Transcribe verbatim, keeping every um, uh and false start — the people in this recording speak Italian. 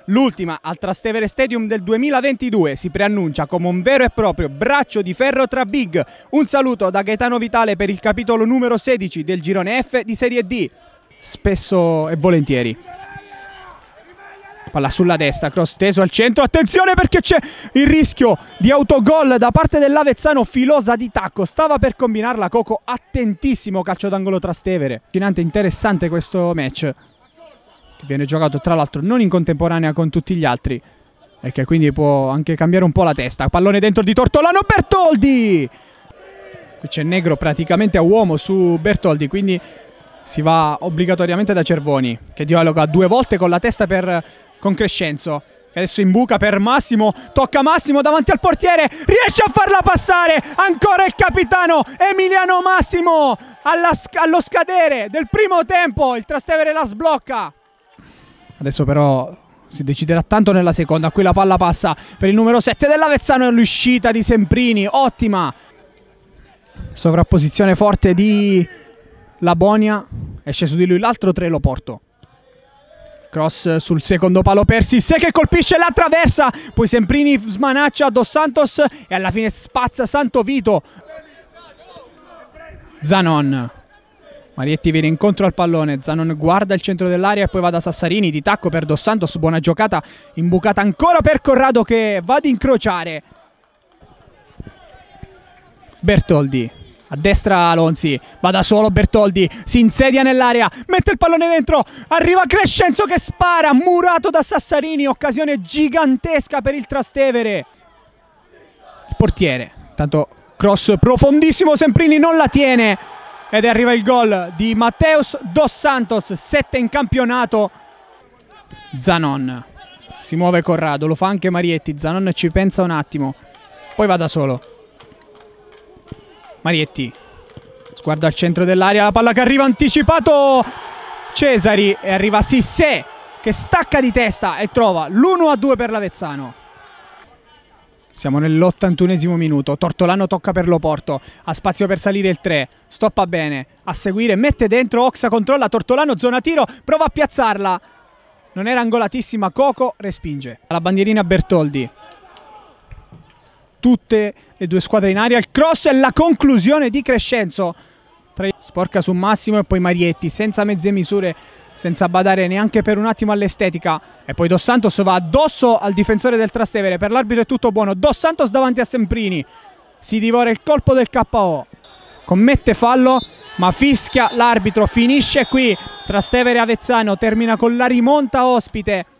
L'ultima al Trastevere Stadium del duemilaventidue si preannuncia come un vero e proprio braccio di ferro tra big. Un saluto da Gaetano Vitale per il capitolo numero sedici del girone F di Serie D. Spesso e volentieri. Palla sulla destra, cross teso al centro, attenzione perché c'è il rischio di autogol da parte dell'Avezzano. Filosa di tacco, stava per combinarla Coco, attentissimo, calcio d'angolo Trastevere. Interessante questo match, che viene giocato tra l'altro non in contemporanea con tutti gli altri e che quindi può anche cambiare un po' la testa. Pallone dentro di Tortolano, Bertoldi! Qui c'è Negro praticamente a uomo su Bertoldi, quindi si va obbligatoriamente da Cervoni, che dialoga due volte con la testa per, con Crescenzo, che adesso imbuca per Massimo, tocca Massimo davanti al portiere, riesce a farla passare, ancora il capitano Emiliano Massimo, alla, allo scadere del primo tempo il Trastevere la sblocca. Adesso però si deciderà tanto nella seconda. Qui la palla passa per il numero sette dell'Avezzano e l'uscita di Semprini, ottima sovrapposizione forte di Labonia, esce su di lui l'altro tre, lo porto. Cross sul secondo palo per Sissé che colpisce la traversa, poi Semprini smanaccia Dos Santos e alla fine spazza Santo Vito. Zanon, Marietti viene incontro al pallone, Zanon guarda il centro dell'area e poi va da Sassarini, di tacco per Dos Santos, buona giocata, imbucata ancora per Corrado che va ad incrociare. Bertoldi, a destra Alonzi, va da solo Bertoldi, si insedia nell'area, mette il pallone dentro, arriva Crescenzo che spara, murato da Sassarini, occasione gigantesca per il Trastevere. Il portiere, tanto cross profondissimo, Semprini non la tiene. Ed arriva il gol di Mateus Dos Santos, sette in campionato. Zanon, si muove Corrado, lo fa anche Marietti, Zanon ci pensa un attimo, poi va da solo. Marietti, sguardo al centro dell'area, la palla che arriva anticipato Cesari e arriva Sissé che stacca di testa e trova l'uno a due per l'Avezzano. Siamo nell'ottantunesimo minuto, Tortolano tocca per Loporto, ha spazio per salire il tre, stoppa bene, a seguire, mette dentro, Oxa controlla, Tortolano, zona tiro, prova a piazzarla, non era angolatissima, Coco respinge. La bandierina Bertoldi, tutte le due squadre in aria, il cross e la conclusione di Crescenzo, sporca su Massimo e poi Marietti, senza mezze misure, senza badare neanche per un attimo all'estetica, e poi Dos Santos va addosso al difensore del Trastevere. Per l'arbitro è tutto buono, Dos Santos davanti a Semprini, si divora il colpo del K O, commette fallo ma fischia l'arbitro, finisce qui Trastevere Avezzano, termina con la rimonta ospite